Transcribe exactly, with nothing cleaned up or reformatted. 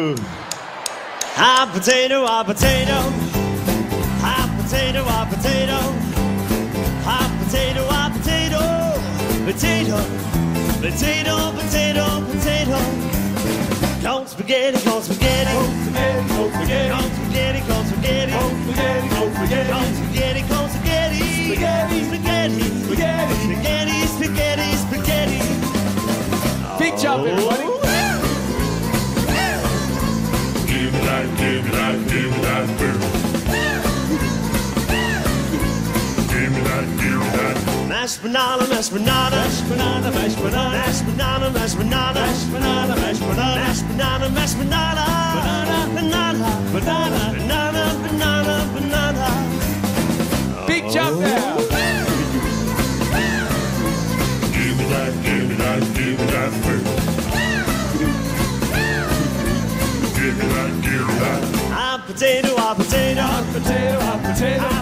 Hot potato, hot potato. Hot potato, hot potato. Hot potato, hot potato. Potato, potato, potato, potato. Cold spaghetti, cold spaghetti. Cold spaghetti, cold spaghetti. Cold spaghetti, cold spaghetti. Cold spaghetti, cold spaghetti. Cold spaghetti, cold spaghetti. Spaghetti, spaghetti, spaghetti, spaghetti, spaghetti, spaghetti. Big jump, everybody. Give me that, give me that, give me that beer. Give me that, give me that. Mashed banana, mashed banana, mashed banana, mashed banana, mashed banana, mashed banana, mashed banana, mashed banana, mashed banana, mashed banana, banana, banana, banana, banana, banana, banana. Big jump now. Give me that, give me that, give me that beer. Give me that, give me that. Hot potato, hot potato, Hot potato, hot potato.